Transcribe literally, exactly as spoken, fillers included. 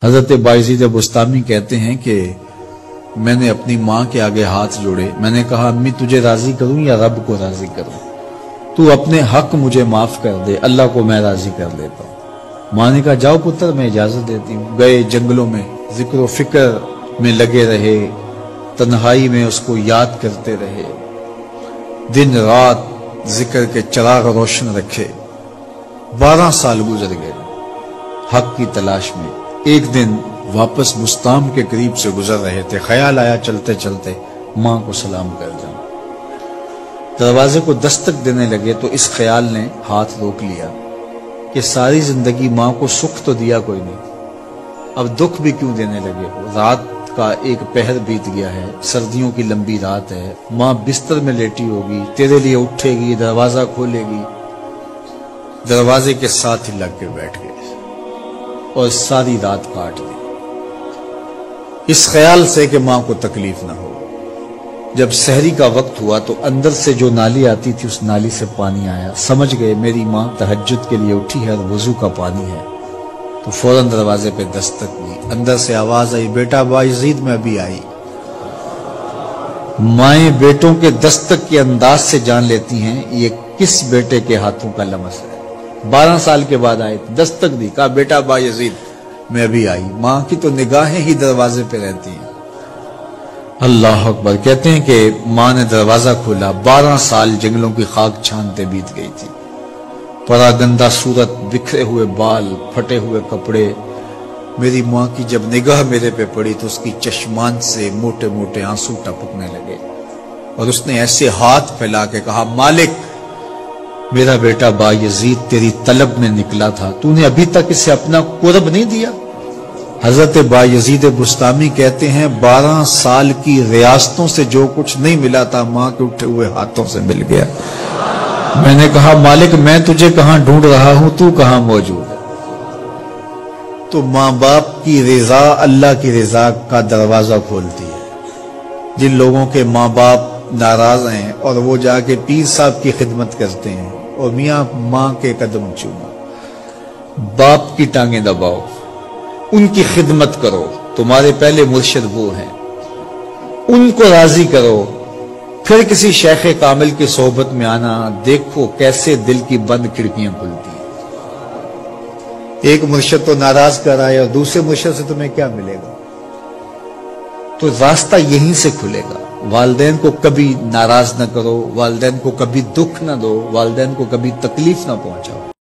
حضرت باعزید بستامی کہتے ہیں کہ میں نے اپنی ماں کے آگے ہاتھ جوڑے، میں نے کہا امی تجھے راضی کروں یا رب کو راضی کروں؟ تو اپنے حق مجھے معاف کر دے، اللہ کو میں راضی کر لیتا ہوں۔ ماں نے کہا جاؤ پتر میں اجازت دیتی ہوں۔ گئے جنگلوں میں ذکر و فکر میں لگے رہے، تنہائی میں اس کو یاد کرتے رہے، دن رات ذکر کے چراغ روشن رکھے۔ بارہ سال گزر گئے حق کی تلاش میں۔ ایک دن واپس بستام کے قریب سے گزر رہے تھے، خیال آیا چلتے چلتے ماں کو سلام کر جاؤں۔ دروازے کو دستک دینے لگے تو اس خیال نے ہاتھ روک لیا کہ ساری زندگی ماں کو سکھ تو دیا کوئی نہیں، اب دکھ بھی کیوں دینے لگے ہو؟ رات کا ایک پہر بیت گیا ہے، سردیوں کی لمبی رات ہے، ماں بستر میں لیٹی ہوگی، تیرے لیے اٹھے گی، دروازہ کھولے گی۔ دروازے کے ساتھ ہی لگ کے بیٹھ گئے اور ساری رات کاٹ دی اس خیال سے کہ ماں کو تکلیف نہ ہو۔ جب سحری کا وقت ہوا تو اندر سے جو نالی آتی تھی اس نالی سے پانی آیا، سمجھ گئے میری ماں تہجد کے لیے اٹھی ہے اور وضو کا پانی ہے، تو فوراً دروازے پہ دستک دی۔ اندر سے آواز آئی بیٹا باعزید میں ابھی آئی۔ مائیں بیٹوں کے دستک کے انداز سے جان لیتی ہیں یہ کس بیٹے کے ہاتھوں کا لمس ہے۔ بارہ سال کے بعد آئے، دستک دی، کہا بیٹا باعزید میں ابھی آئی۔ ماں کی تو نگاہیں ہی دروازے پہ رہتی ہیں۔ اللہ اکبر۔ کہتے ہیں کہ ماں نے دروازہ کھولا، بارہ سال جنگلوں کی خاک چھانتے بیت گئی تھی، پراگندہ صورت، بکھرے ہوئے بال، پھٹے ہوئے کپڑے۔ میری ماں کی جب نگاہ میرے پہ پڑی تو اس کی چشمان سے موٹے موٹے آنسو ٹپکنے لگے اور اس نے ایسے ہاتھ پھیلا کے کہا مالک میرا بیٹا باعزید تیری طلب میں نکلا تھا، تو نے ابھی تک اسے اپنا قرب نہیں دیا۔ حضرت باعزید بستامی کہتے ہیں بارہ سال کی ریاستوں سے جو کچھ نہیں ملا تھا ماں کے اٹھے ہوئے ہاتھوں سے مل گیا۔ میں نے کہا مالک میں تجھے کہاں ڈھونڈ رہا ہوں، تو کہاں موجود ہے؟ تو ماں باپ کی رضا اللہ کی رضا کا دروازہ کھولتی ہے۔ جن لوگوں کے ماں باپ ناراض ہیں اور وہ جا کے پیر صاحب کی خدمت کرتے ہیں اور میاں ماں کے قدم چومو، باپ کی ٹانگیں دباؤ، ان کی خدمت کرو، تمہارے پہلے مرشد وہ ہیں، ان کو راضی کرو، پھر کسی شیخ کامل کی صحبت میں آنا، دیکھو کیسے دل کی بند کھڑکیاں کھلتی ہیں۔ ایک مرشد تو ناراض کر آئے اور دوسرے مرشد سے تمہیں کیا ملے گا؟ تو راستہ یہیں سے کھلے گا۔ والدین کو کبھی ناراض نہ کرو، والدین کو کبھی دکھ نہ دو، والدین کو کبھی تکلیف نہ پہنچاؤ۔